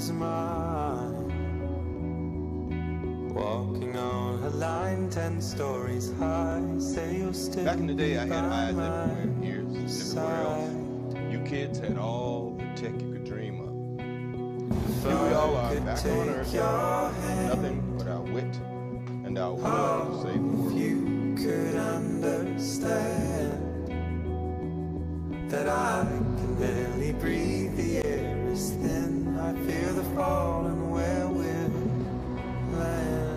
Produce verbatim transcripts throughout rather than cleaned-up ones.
is mine. Walking on a line ten stories high. Say you'll still Back in the day, I had by eyes my everywhere, ears everywhere else. side. You kids had all the tech you could dream of. If Here we all I are, could back take on Earth, your hand, nothing but our wit and our will to save the if world. you could understand that I can barely breathe, the air is thin, I fear the fall and where we'll land.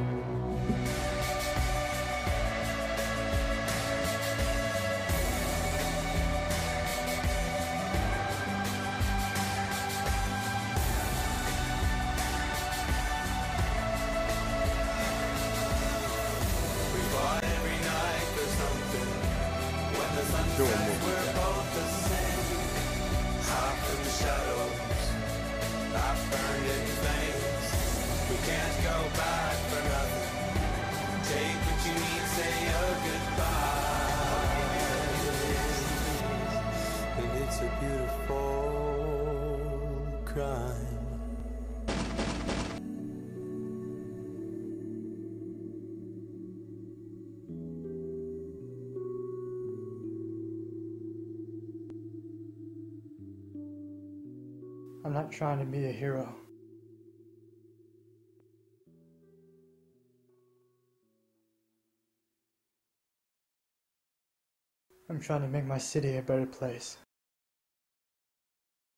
We fought every night for something. When the sun Doing sets, what we we're got. both the same. Hot in the shadows, I burned in flames. We can't go back for nothing. Take what you need, say your goodbyes. And it's a beautiful crime. I'm not trying to be a hero. I'm trying to make my city a better place.